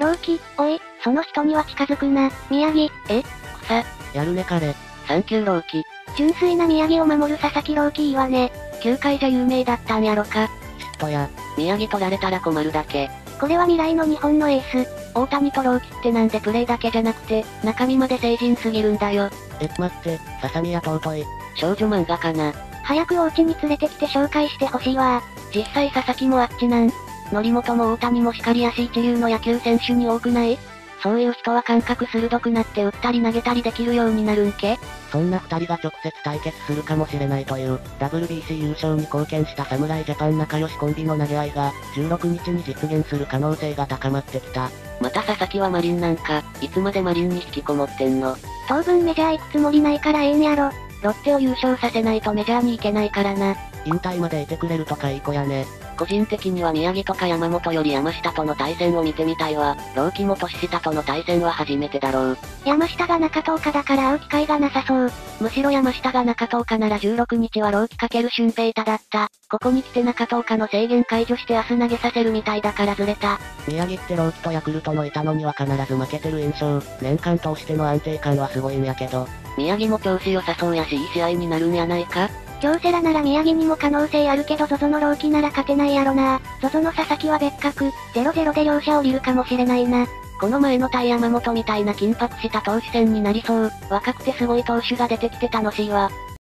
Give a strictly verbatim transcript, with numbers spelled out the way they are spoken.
朗希、おい、その人には近づくな、宮城。 え草、やるね彼。サンキュー朗希。 純粋な宮城を守る佐々木朗希いいわね。 球界じゃ有名だったんやろか。嫉妬や、宮城取られたら困るだけ。 これは未来の日本のエース。 大谷と朗希ってなんでプレイだけじゃなくて、中身まで成人すぎるんだよ。 え、待って、ささみや尊い。 少女漫画かな。 早くお家に連れてきて紹介してほしいわ。 実際佐々木もあっちなん。則本も大谷もしかりやし一流の野球選手に多くない？そういう人は感覚鋭くなって打ったり投げたりできるようになるんけ？ そんな二人が直接対決するかもしれないという、ダブリュービーシー 優勝に貢献した侍ジャパン仲良しコンビの投げ合いが、じゅうろくにちに実現する可能性が高まってきた。 また佐々木はマリンなんか、いつまでマリンに引きこもってんの？ 当分メジャー行くつもりないからええんやろ。 ロッテを優勝させないとメジャーに行けないからな。 引退までいてくれるとかいい子やね。 個人的には宮城とか山本より山下との対戦を見てみたいわ。朗希も年下との対戦は初めてだろう。 山下が中東家だから会う機会がなさそう。 むしろ山下が中東家ならじゅうろくにちは朗希×俊平太だった。ここに来て中東家の制限解除して明日投げさせるみたいだからずれた。 宮城って朗希とヤクルトのいたのには必ず負けてる印象。年間通しての安定感はすごいんやけど。 宮城も調子良さそうやしいい試合になるんやないか？ 京セラなら宮城にも可能性あるけど ゾゾ の朗希なら勝てないやろな。ゾゾ の佐々木は別格、ゼロゼロで両者降りるかもしれないな。 この前の対山本みたいな緊迫した投手戦になりそう。若くてすごい投手が出てきて楽しいわ。